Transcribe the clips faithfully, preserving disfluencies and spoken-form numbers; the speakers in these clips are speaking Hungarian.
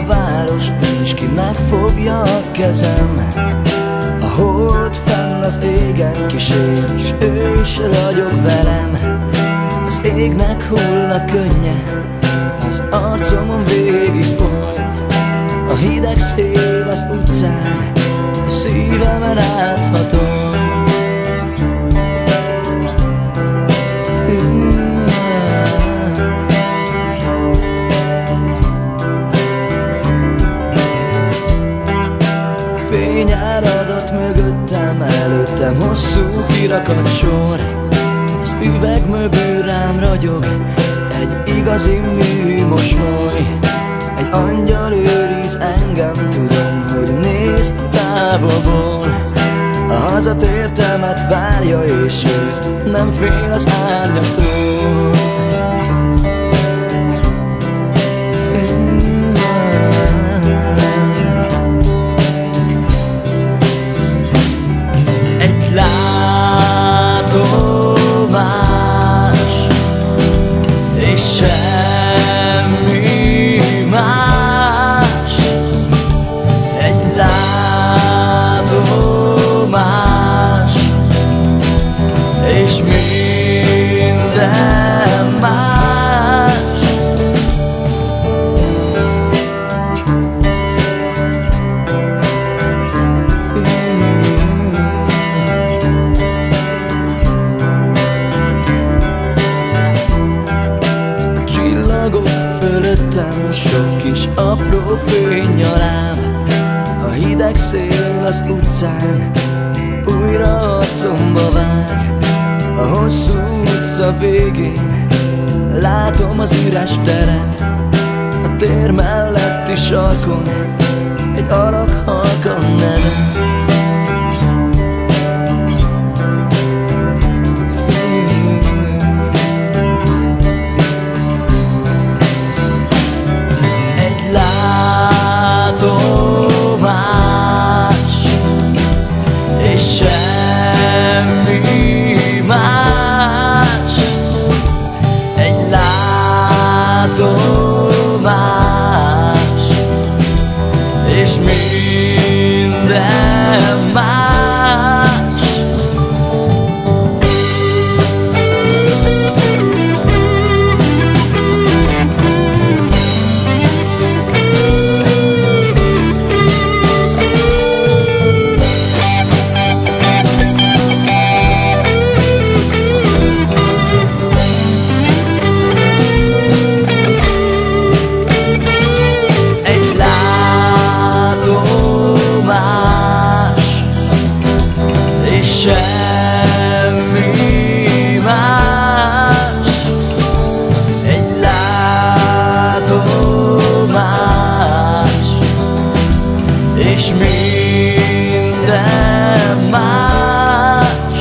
a város, nincs ki megfogja a kezem. A hold fenn az égen kísér, s ő is ragyog velem. Az égnek hull a könnye, az arcomon végig folyt. A hideg szél az utcán, a szívemen áthatol. Fényáradat mögöttem, előttem hosszú kirakat sor. Az üveg mögül rám ragyog egy igazi műmosoly. Egy angyal őriz engem, tudom, hogy néz a távolból. A hazatértemet várja, és ő nem fél az árnyaktól. Egy látomás, és semmi más. Egy látomás, és minden más. A csillagok fölöttem sok kis apró fénynyaláb. A hideg szél az utcán újra arcomba vág. A hosszú utca végén látom az üres teret. A tér melletti sarkon egy alak halkan nevet. Egy látomás, és semmi más. Egy látomás, és minden más. Semmi más. Egy látomás, és minden más.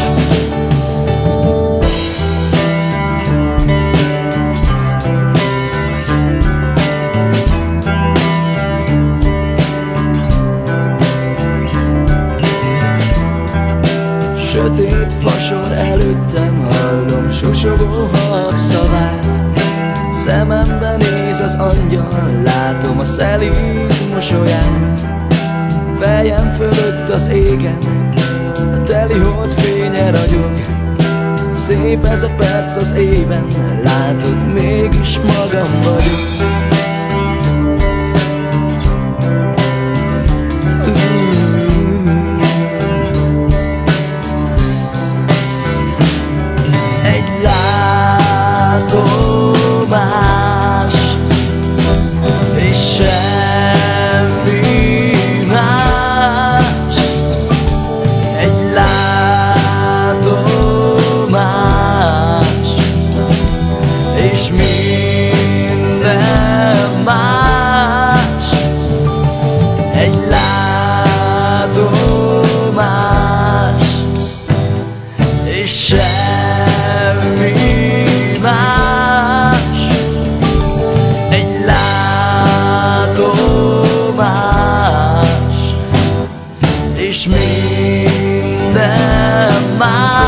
Sötét fasor előttem, hallom susogó hangszavát. Szemembe néz az angyal, látom a szelíd mosolyát. Fejem fölött az égen, a teli hold fénye ragyog. Szép ez a perc az éjben, látod, mégis magam vagyok. Látomás, és semmi más. Egy látomás, és minden más. Egy látomás, és semmi más. Egy látomás, és minden más.